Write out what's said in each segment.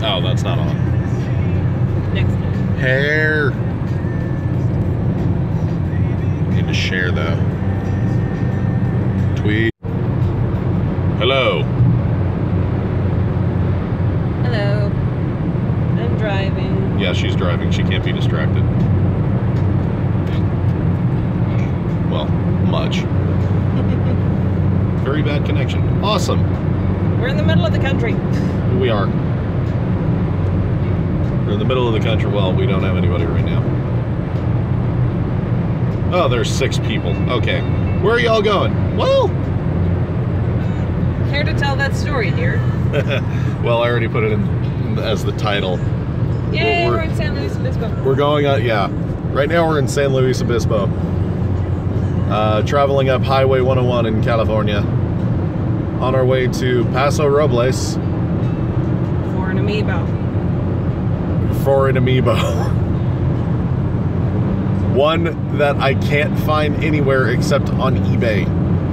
Oh, that's not on. Next one. Hair. Need to share though. Tweet. Hello. Hello. I'm driving. Yeah, she's driving. She can't be distracted. Well, much. Very bad connection. Awesome. We're in the middle of the country. We are. We're in the middle of the country. Well, we don't have anybody right now. Oh, there's 6 people. Okay. Where are y'all going? Well. Care to tell that story, dear? Well, I already put it in as the title. Yay, we're in San Luis Obispo. We're going on, yeah. Right now we're in San Luis Obispo. Traveling up Highway 101 in California. On our way to Paso Robles. For an amiibo. For an amiibo. One that I can't find anywhere except on eBay.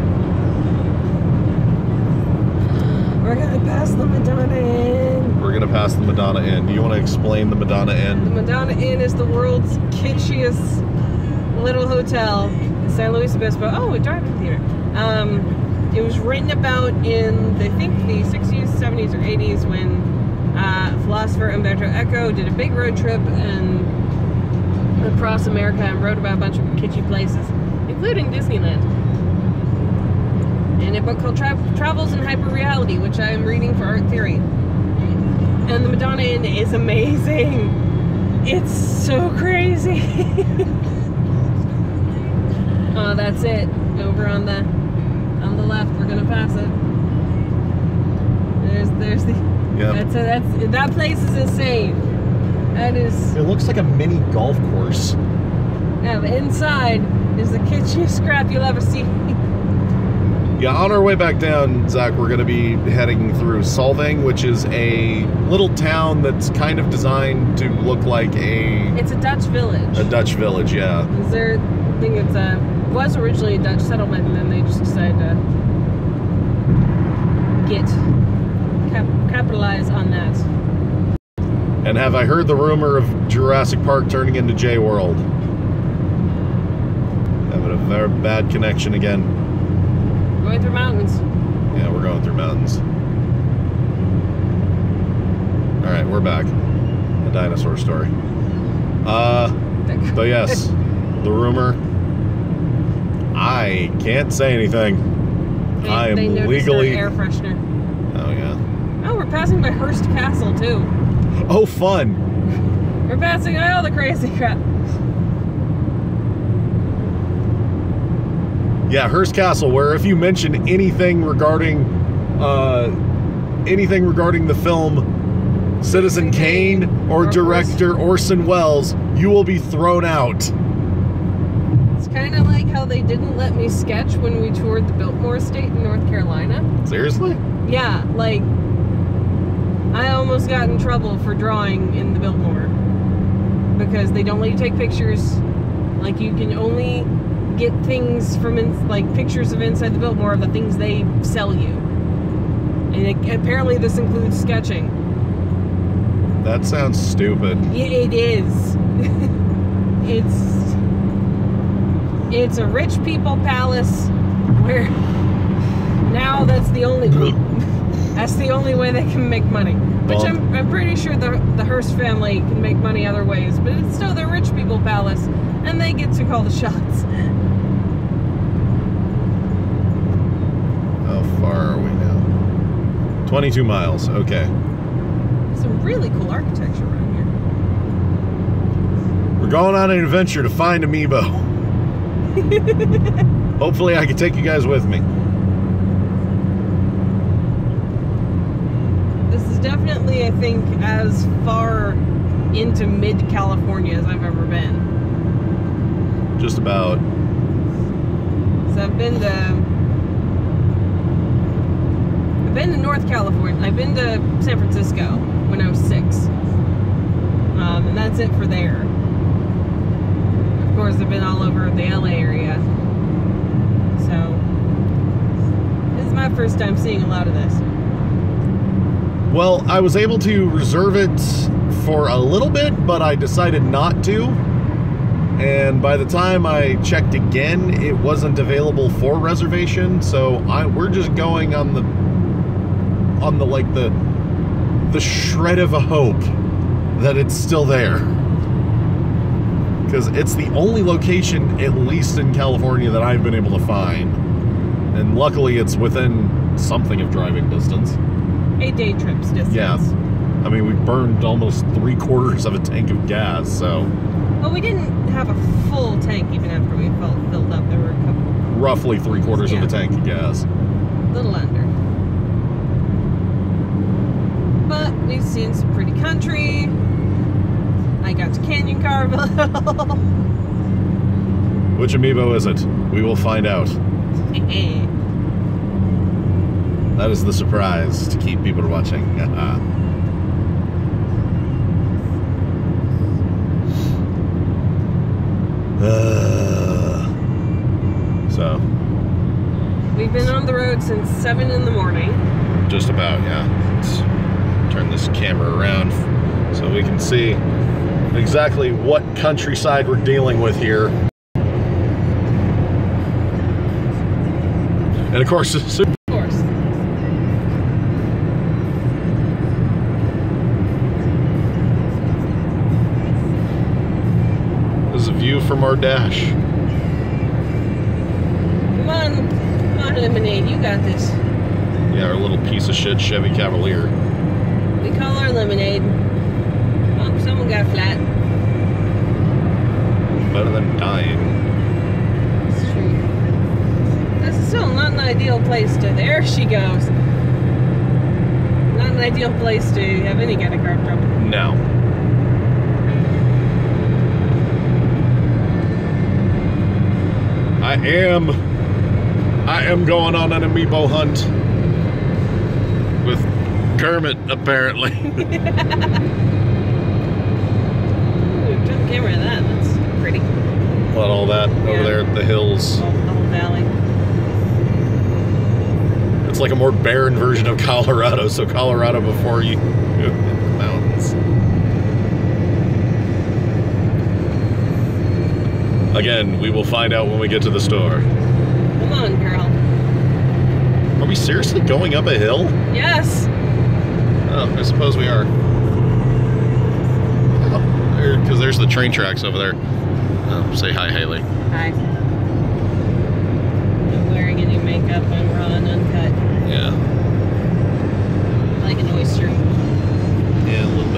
We're gonna pass the Madonna Inn. We're gonna pass the Madonna Inn. Do you want to explain the Madonna Inn? The Madonna Inn is the world's kitschiest little hotel in San Luis Obispo. Oh, a drive-in theater. It was written about in, I think, the 60s, 70s, or 80s when philosopher Umberto Eco did a big road trip and across America and wrote about a bunch of kitschy places, including Disneyland. In a book called Travels in Hyperreality, which I am reading for Art Theory. And the Madonna Inn is amazing. It's so crazy. Oh, that's it. Over on the left, we're gonna pass it. There's the. Yep. That place is insane. That is. It looks like a mini golf course. Yeah, the inside is the kitschiest crap you'll ever see. Yeah, on our way back down, Zach, we're going to be heading through Solvang, which is a little town that's kind of designed to look like It's a Dutch village. a Dutch village, yeah. I think it was originally a Dutch settlement, and then they just decided to capitalize on that. And have I heard the rumor of Jurassic Park turning into J-World? Having a very bad connection again. Going through mountains. Yeah, we're going through mountains. Alright, we're back. A dinosaur story. So yes, the rumor. I can't say anything. I am legally... air freshener. Oh, yeah. Oh, we're passing by Hearst Castle, too. Oh, fun! We're passing by all the crazy crap. Yeah, Hearst Castle, where if you mention anything regarding the film Citizen Kane or director Orson Welles, you will be thrown out. It's kind of like how they didn't let me sketch when we toured the Biltmore Estate in North Carolina. Seriously? Yeah, like, I almost got in trouble for drawing in the Biltmore because they don't let you take pictures. Like, you can only get things from pictures of inside the Biltmore of the things they sell you, and apparently this includes sketching. That sounds stupid. Yeah, it is. It's a rich people palace where now that's the only way they can make money. Which I'm pretty sure the Hearst family can make money other ways, but it's still the rich people palace, and they get to call the shots. How far are we now? 22 miles, okay. Some really cool architecture around here. We're going on an adventure to find Amiibo. Hopefully I can take you guys with me. This is definitely, I think, as far into mid-California as I've ever been. Just about. So I've been to North California. I've been to San Francisco when I was 6. And that's it for there. Of course, I've been all over the LA area. So, this is my first time seeing a lot of this. Well, I was able to reserve it for a little bit, but I decided not to. And by the time I checked again, it wasn't available for reservation. So we're just going on the shred of a hope that it's still there. Because it's the only location, at least in California, that I've been able to find. And luckily it's within something of driving distance. 8 day trips distance. Yeah. I mean, we burned almost 3/4 of a tank of gas, so... Well, we didn't have a full tank even after we filled up. There were a couple... Roughly 3/4 of a tank of gas. A little under. But we've seen some pretty country. I got to canyon carve a little. Which amiibo is it? We will find out. That is the surprise to keep people watching. So. We've been on the road since 7 in the morning. Just about, yeah. Let's turn this camera around so we can see exactly what countryside we're dealing with here. And of course, there's a view from our dash. Come on, Lemonade, you got this. Yeah, our little piece of shit Chevy Cavalier. We call our Lemonade. Oh, someone got flat. Better than dying. That's true. This is still not an ideal place to... There she goes. Not an ideal place to have any kind of car trouble. No. I am going on an amiibo hunt with Kermit, apparently. Ooh, turn the camera to that. That's pretty. What, all that over there at the hills? The whole valley. It's like a more barren version of Colorado. So Colorado before you hit the mountains. Again, we will find out when we get to the store. Come on, girl. Are we seriously going up a hill? Yes. Oh, I suppose we are. Because there's the train tracks over there. Say hi, Haley. Hi. Not wearing any makeup. I'm raw and uncut. Yeah. Like an oyster. Yeah, a little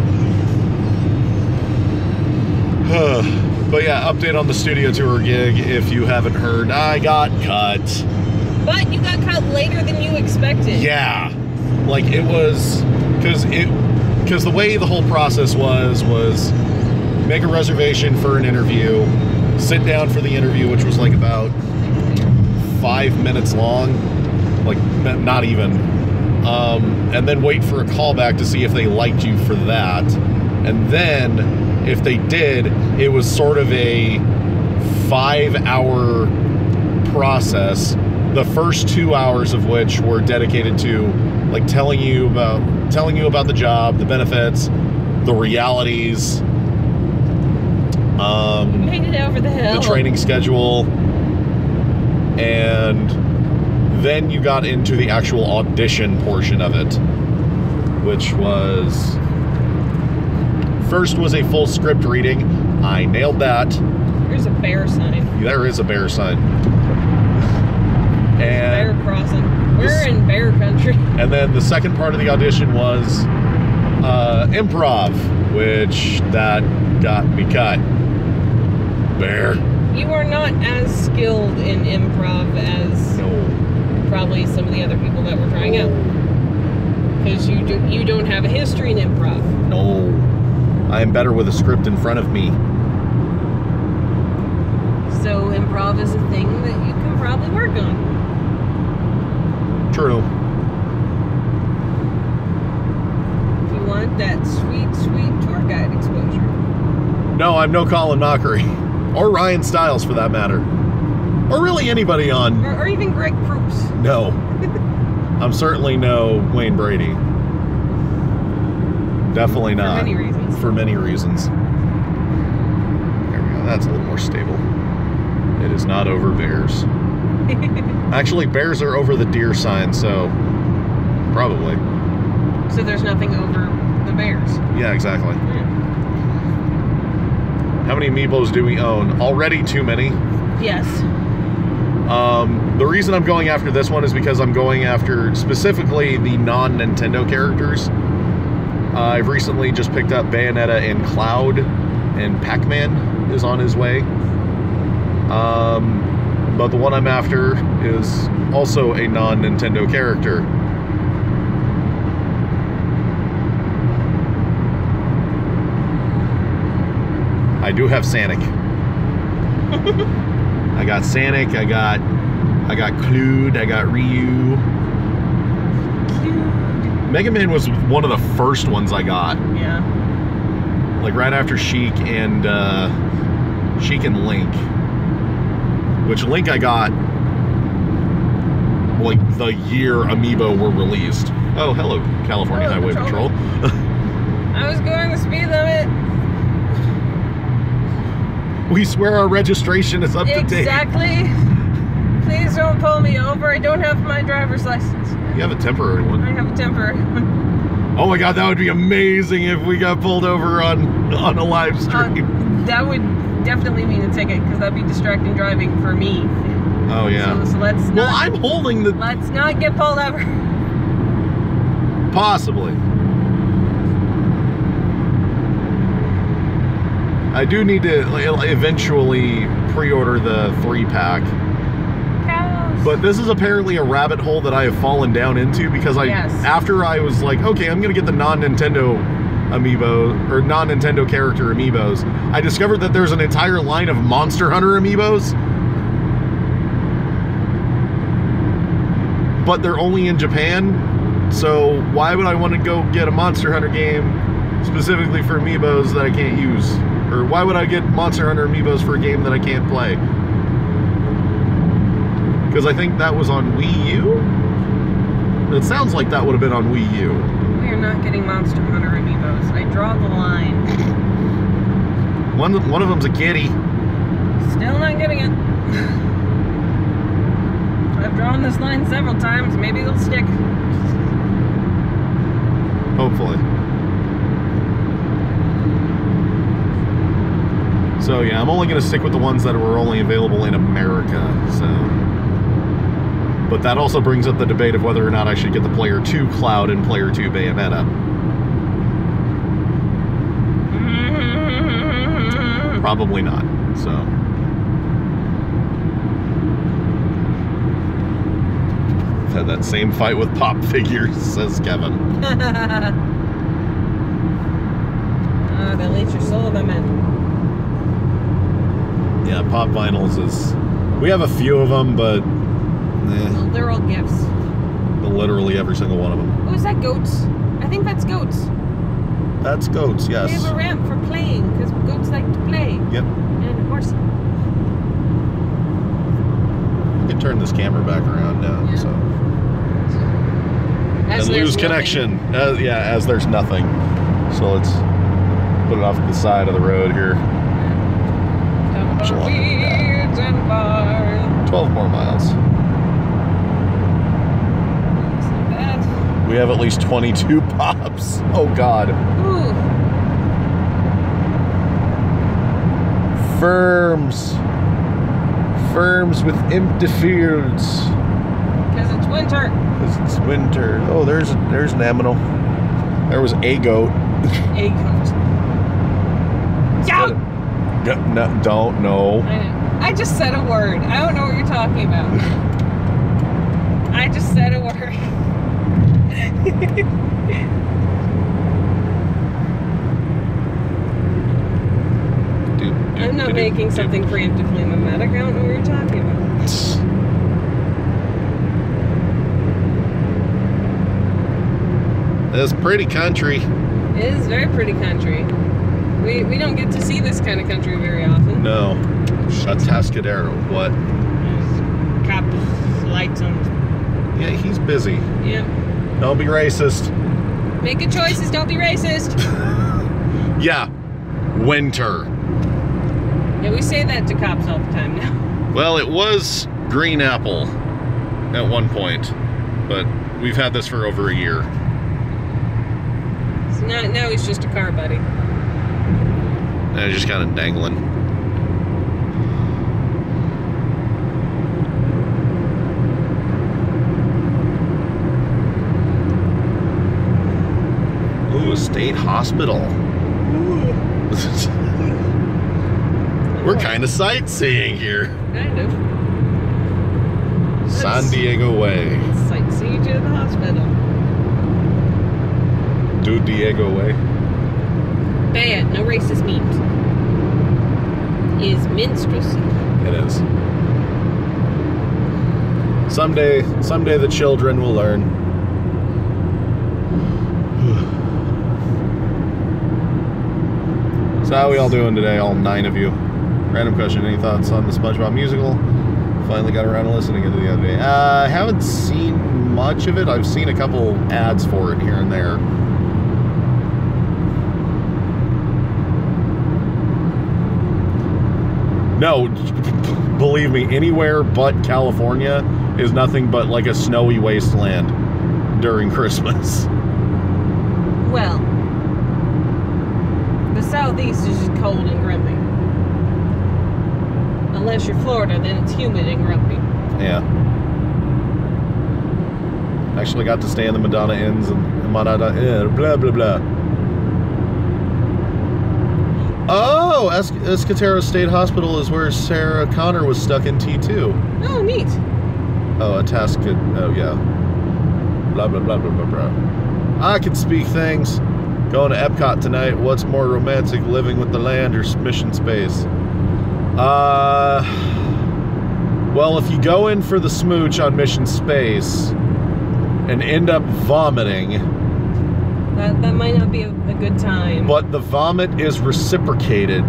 bit. But yeah, update on the studio tour gig. If you haven't heard, I got cut. But you got cut later than you expected. Yeah. Like it was, because the way the whole process was make a reservation for an interview, sit down for the interview, which was like about 5 minutes long, like not even, and then wait for a callback to see if they liked you for that. And then if they did, it was sort of a 5-hour process, the first 2 hours of which were dedicated to like telling you about the job, the benefits, the realities, made it over the hill. the training schedule, and then you got into the actual audition portion of it, which was first was a full script reading. I nailed that. There's a bear sign. There is a bear sign. And Bear crossing. We're in bear country. And then the second part of the audition was improv, which that got me cut. Bear. You are not as skilled in improv as probably some of the other people that were trying out. Because you don't have a history in improv. No. I am better with a script in front of me. So improv is a thing that you can probably work on. True. If you want that sweet, sweet tour guide exposure. No, I'm no Colin Mockery. Or Ryan Stiles, for that matter. Or really anybody on... Or even Greg Proops. No. I'm certainly no Wayne Brady. Definitely not. For many reasons. For many reasons. There we go. That's a little more stable. It is not over bears. Actually, bears are over the deer sign, so probably. So there's nothing over the bears. Yeah, exactly. Yeah. How many amiibos do we own? Already too many. Yes. The reason I'm going after this one is because I'm going after specifically the non-Nintendo characters. I've recently just picked up Bayonetta and Cloud, and Pac-Man is on his way. But the one I'm after is also a non-Nintendo character. I do have Sonic. I got Sonic, I got Clued, I got Ryu. Cute. Mega Man was one of the first ones I got. Yeah. Like right after Sheik and Link. Which Link I got like the year Amiibo were released. Oh, hello, California Highway Patrol. I was going the speed limit. We swear our registration is up to date. Exactly. Please don't pull me over. I don't have my driver's license. You have a temporary one. I have a temporary one. Oh my god, that would be amazing if we got pulled over on a live stream. That would definitely mean a ticket, because that'd be distracting driving for me. Oh yeah. So let's not. Well, I'm holding the. Let's not get pulled over. Possibly. I do need to eventually pre-order the 3-pack. Cows. But this is apparently a rabbit hole that I have fallen down into because after I was like, okay, I'm gonna get the non-Nintendo amiibo or non-Nintendo character amiibos, I discovered that there's an entire line of Monster Hunter amiibos, but they're only in Japan. So why would I want to go get a Monster Hunter game specifically for amiibos that I can't use? Or why would I get Monster Hunter amiibos for a game that I can't play? Because I think that was on Wii U? It sounds like that would have been on Wii U. We are not getting Monster Hunter amiibos. I draw the line. One of them's a kitty. Still not getting it. I've drawn this line several times. Maybe it'll stick. Hopefully. So yeah, I'm only going to stick with the ones that were only available in America. So, but that also brings up the debate of whether or not I should get the Player 2 Cloud and Player 2 Bayonetta. Probably not. So. I've had that same fight with pop figures, says Kevin. They'll eat your soul, them in. Yeah, pop vinyls is... We have a few of them, but... Well, they're all gifts. Literally every single one of them. Oh, is that goats? I think that's goats. That's goats, yes. They have a ramp for playing, because goats like to play. Yep. And horses. You can turn this camera back around now, Yeah. so... As And there's lose nothing. connection. Yeah, as there's nothing. So let's put it off to the side of the road here. Tumbleweeds and bars. 12 more miles. It's not bad. We have at least 22 pops. Oh, God. Ooh. Firms. Firms with empty fields. Because it's winter. Because it's winter. Oh, there's an aminal. There was a goat. A goat. Goat! No, don't know. I know. I just said a word. I don't know what you're talking about. I just said a word. I'm not making something preemptively mimetic. I don't know what you're talking about. This pretty country. It is very pretty country. We don't get to see this kind of country very often. No. Atascadero. What? Cops, lights on. Yeah, he's busy. Yep. Don't be racist. Make good choices, don't be racist. Yeah, winter. Yeah, we say that to cops all the time now. Well, it was green apple at one point, but we've had this for over a year. So now he's just a car buddy. And just kind of dangling. Ooh, a state hospital. We're kind of sightseeing here. Kind of. San Diego Way. Sightsee to the hospital. Do Diego Way. Bad, no racist memes. Is minstrelsy. It is. Someday the children will learn. So how are we all doing today, all 9 of you? Random question, any thoughts on the SpongeBob musical? Finally got around to listening to it the other day. I haven't seen much of it. I've seen a couple ads for it here and there. No, believe me, anywhere but California is nothing but like a snowy wasteland during Christmas. Well, the southeast is just cold and grumpy. Unless you're Florida, then it's humid and grumpy. Yeah. Actually got to stay in the Madonna Inns and blah, blah, blah. Oh, Escatero State Hospital is where Sarah Connor was stuck in T2. Oh, neat. Oh, a task could, oh yeah. Blah, blah, blah, blah, blah, blah. I can speak things. Going to Epcot tonight. What's more romantic, living with the land or mission space? Well, if you go in for the smooch on Mission Space and end up vomiting, that might not be a good time. but the vomit is reciprocated,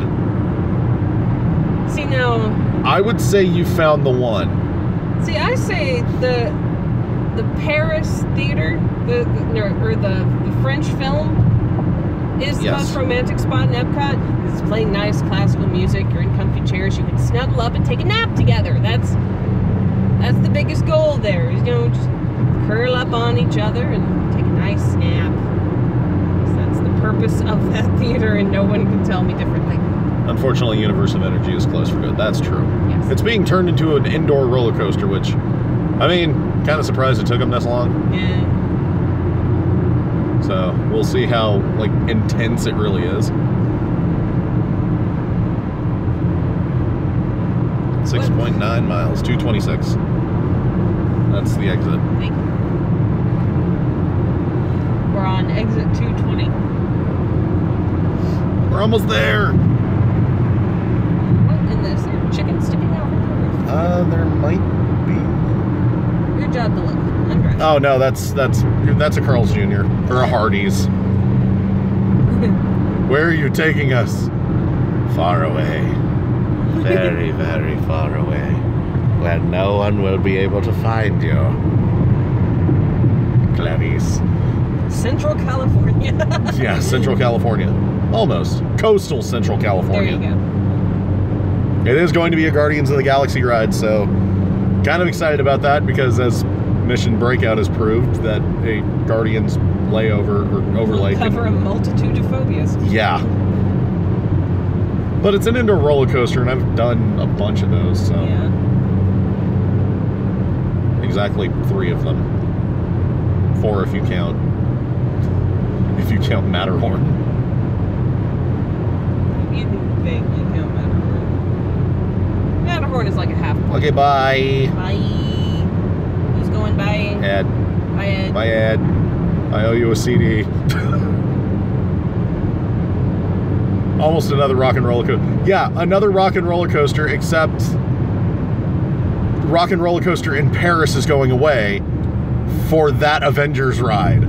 See, now, I would say you found the one. see, I say the Paris theater, the French film is the Yes. most romantic spot in Epcot. It's playing nice classical music. You're in comfy chairs. You can snuggle up and take a nap together. That's the biggest goal there. Is, just curl up on each other and take a nice nap. So that's the purpose of that theater, and no one can tell me differently. Unfortunately, Universe of Energy is closed for good. That's true. Yes. It's being turned into an indoor roller coaster, which, I mean, kind of surprised it took them this long. Yeah. So we'll see how intense it really is. 6.9 miles, 226. That's the exit. Thank you. We're on exit 220. We're almost there. What in this? There chicken sticking out from the roof? There might be. Your job to look. I'm driving. Oh no, that's a Carl's Jr. or a Hardee's. Where are you taking us? Far away. Very, very far away. Where no one will be able to find you. Clarice. Central California. Yeah, Central California. Almost. Coastal Central California. There you go. It is going to be a Guardians of the Galaxy ride, so kind of excited about that because as Mission Breakout has proved that a Guardians layover or overlay Will cover a multitude of phobias. Yeah. But it's an indoor roller coaster, and I've done a bunch of those, so. Yeah. Exactly 3 of them. 4 if you count. If you count Matterhorn. You can vaguely count Matterhorn. Matterhorn is like a half point. Okay, bye. Bye. Who's going bye? Ed. Bye, Ed. Bye, Ed. I owe you a CD. Almost another rock and roller coaster. Yeah, another rock and roller coaster, except rock and roller coaster in Paris is going away for that Avengers ride.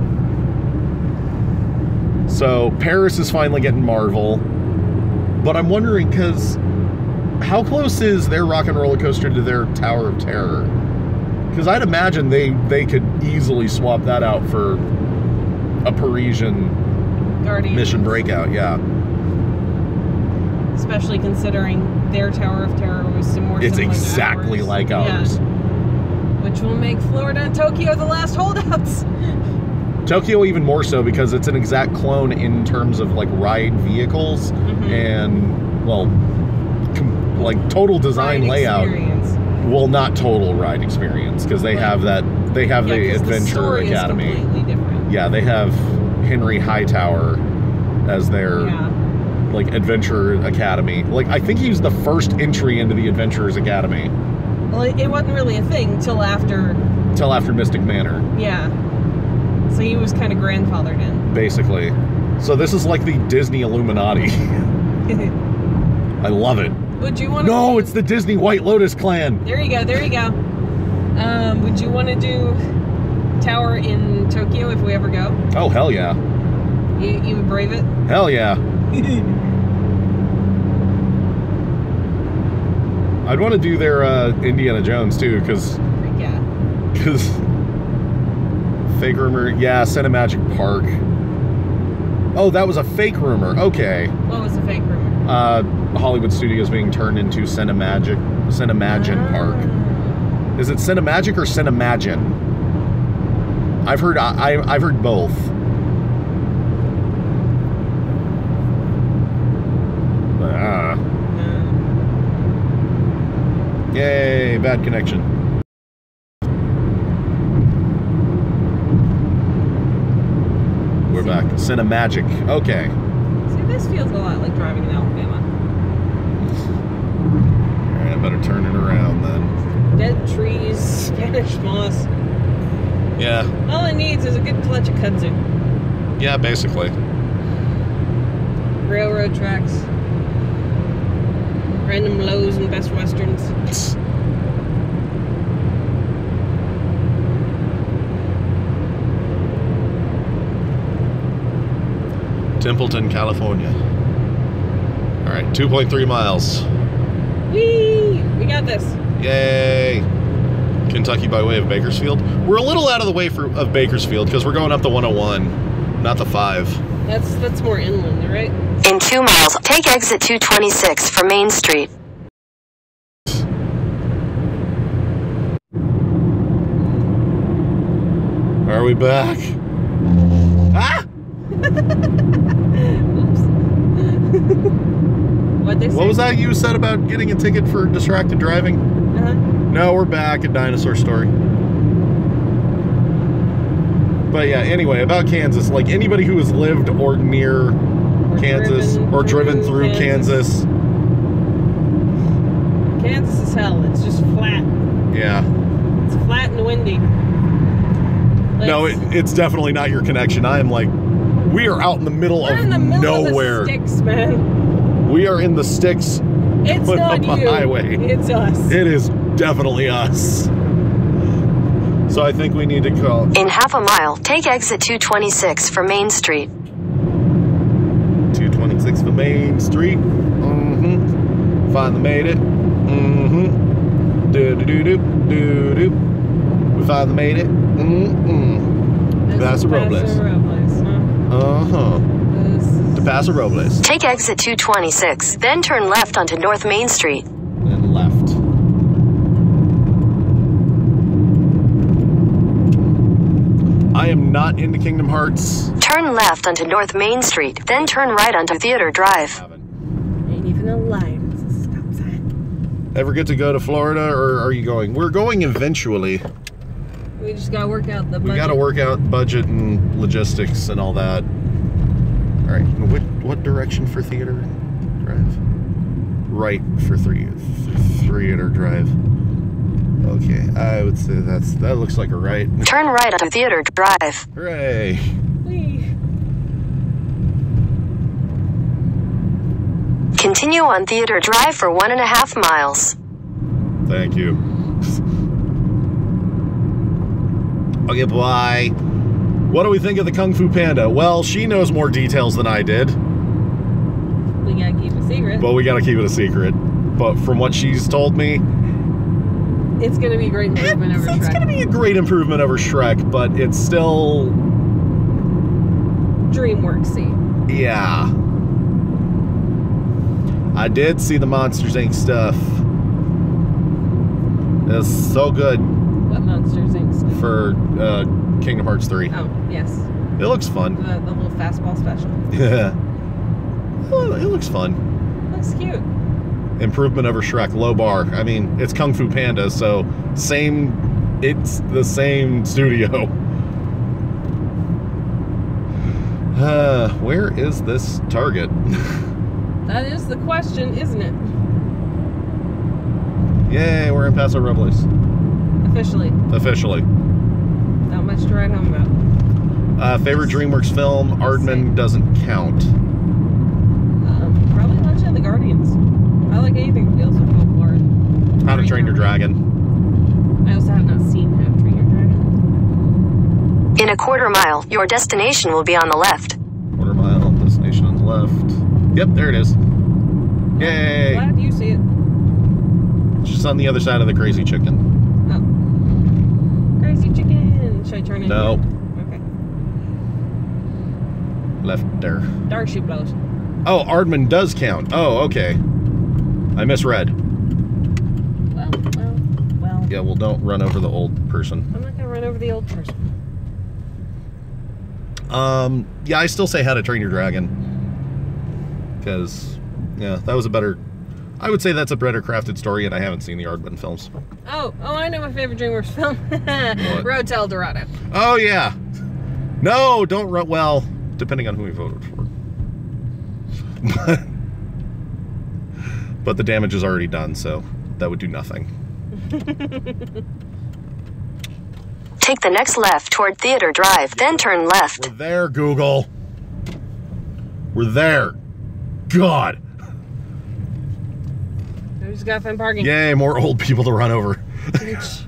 So Paris is finally getting Marvel. But I'm wondering, because how close is their rock and roller coaster to their Tower of Terror? Because I'd imagine they could easily swap that out for a Parisian Guardians. Mission Breakout. Yeah, Especially considering their Tower of Terror was more it's similar exactly to ours. like ours. Yeah. Which will make Florida and Tokyo the last holdouts. Tokyo even more so because it's an exact clone in terms of like ride vehicles and well, like total design Ride layout. experience. Well, not total ride experience because they have that. They have Yeah, the 'cause Adventure the story Academy. is completely different. Yeah, they have Henry Hightower as their like Adventure Academy. Like I think he was the first entry into the Adventurers Academy. Well, it wasn't really a thing till after. Till after Mystic Manor, Yeah. So he was kind of grandfathered in. basically. So this is like the Disney Illuminati. I love it. Would you want to? No, it's the Disney White Lotus clan. There you go. There you go. Would you want to do Tower in Tokyo if we ever go? Oh hell yeah, You would brave it? hell yeah. I'd want to do their Indiana Jones too, because Yeah. fake rumor. Yeah, Cinemagic Park. Oh, that was a fake rumor. Okay. What was the fake rumor? Hollywood Studios being turned into Cinemagin Park. Is it Cinemagic or Cinemagin? I've heard I've heard both. Yay, bad connection. We're back. Cinemagic. Okay. See, this feels a lot like driving in Alabama. Alright, I better turn it around then. Dead trees, Spanish moss. Yeah. All it needs is a good clutch of kudzu. Yeah, basically. Railroad tracks. Random Lows and Best Westerns. Templeton, California. All right, 2.3 miles. Whee! We got this. Yay! Kentucky by way of Bakersfield. We're a little out of the way of Bakersfield because we're going up the 101, not the 5. That's more inland, right? In 2 miles, take exit 226 for Main Street. Are we back? Ah! Oops. What'd they say? What was that you said about getting a ticket for distracted driving? No, we're back at Dinosaur Story. But yeah, anyway, about Kansas, like anybody who has lived or near Kansas or driven through Kansas. Kansas is hell. It's just flat. Yeah. It's flat and windy. Like, No, it's definitely not your connection. I am like, we are out in the middle we're of in the middle nowhere. of the sticks, man. We are in the sticks. It's Put not up a you. highway. It's us. It is definitely us. So I think we need to call. In half a mile, take exit 226 for Main Street. 226 for Main Street. Mm-hmm. Finally made it. Mm-hmm. Do-do-do-do. We finally made it. Mm-hmm. Paso Robles. Paso Robles, huh? Uh-huh. To Paso Robles. Take exit 226, then turn left onto North Main Street. And left. I am not into Kingdom Hearts. Turn left onto North Main Street, then turn right onto Theater Drive. Ain't even a line. It's a stop sign. Ever get to go to Florida, or are you going? We're going eventually. We just gotta work out the budget. We got to work out budget and logistics and all that. All right, what direction for Theater Drive? Right for Theater Drive. Okay, I would say that looks like a right. Turn right onto Theater Drive. Hooray! Whee. Continue on Theater Drive for 1.5 miles. Thank you. Okay, bye. What do we think of the Kung Fu Panda? Well, she knows more details than I did, We gotta keep it secret. but we gotta keep it a secret. But from what she's told me, It's gonna be a great improvement over it's Shrek. gonna be a great improvement over Shrek, but it's still DreamWorksy. Yeah. I did see the Monsters Inc. stuff. It's so good What Monsters Inc. stuff? for Kingdom Hearts 3. Oh, yes. It looks fun. The little fastball special. Yeah. Well, it looks fun. Looks cute. Improvement over Shrek, low bar. I mean, it's Kung Fu Panda, so it's the same studio. Where is this Target? That is the question, isn't it? Yay, we're in Paso Robles. Officially. Officially. Not much to write home about. Favorite DreamWorks film, Aardman doesn't count. Probably Legend of the Guardians. I like anything that deals with folklore. How to Train Your Dragon. I also have not seen How to Train Your Dragon. In a quarter mile, your destination will be on the left. Quarter mile, destination on the left. Yep, there it is. Yay! Glad you see it. Just on the other side of the Crazy Chicken. Oh. Crazy chicken. Should I turn it? No. Okay. Left there. Dark shoe blows. Oh, Aardman does count. Oh, okay. I misread. Well. Yeah, well, don't run over the old person. I'm not gonna run over the old person. Yeah, I still say How to Train Your Dragon. Because, yeah, that was a better... I would say that's a better crafted story, and I haven't seen the Aardman films. Oh, I know my favorite DreamWorks film. Road to El Dorado. Oh, yeah. No, don't run... Well, depending on who we voted for. But the damage is already done, so that would do nothing. Take the next left toward Theater Drive, then turn left. We're there, Google. We're there. God. We just gotta find parking. Yay, more old people to run over. Ouch.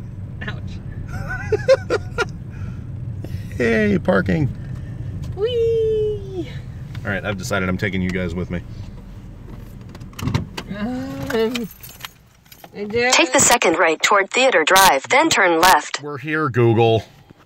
Hey, parking. Whee! All right, I've decided I'm taking you guys with me. Take the second right toward Theater Drive, then turn left. We're here, Google.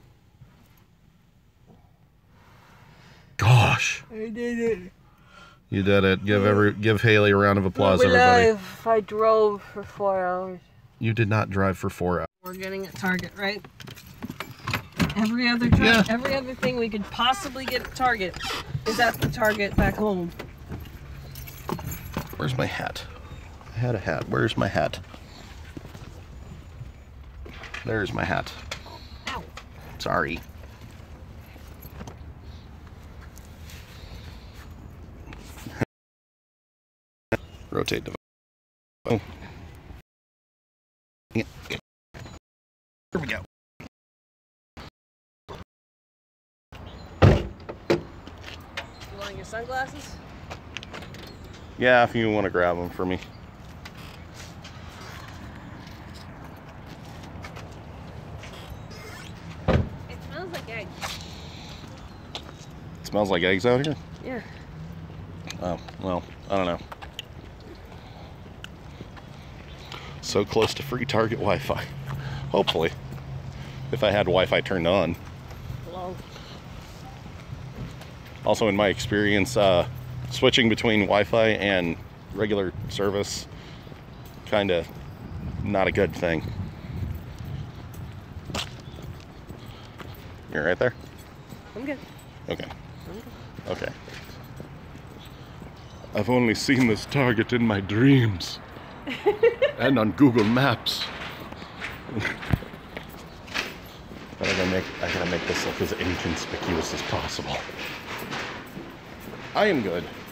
Gosh. I did it. You did it. Give Haley a round of applause, everybody. I drove for 4 hours. You did not drive for 4 hours. We're getting at Target, right? Every other thing we could possibly get at Target is at the Target back home. Where's my hat? I had a hat. Where's my hat? There's my hat. Ow. Sorry. Rotate device. Oh. Yeah. Here we go. You want your sunglasses? Yeah, if you want to grab them for me. It smells like eggs. It smells like eggs out here? Yeah. Oh, well, I don't know. So close to free Target Wi-Fi. Hopefully. If I had Wi-Fi turned on. Hello. Also, in my experience, switching between Wi-Fi and regular service, kind of not a good thing. You're right there? I'm good. Okay. Okay. I've only seen this Target in my dreams. And on Google Maps. But I gotta make this look as inconspicuous as possible. I am good.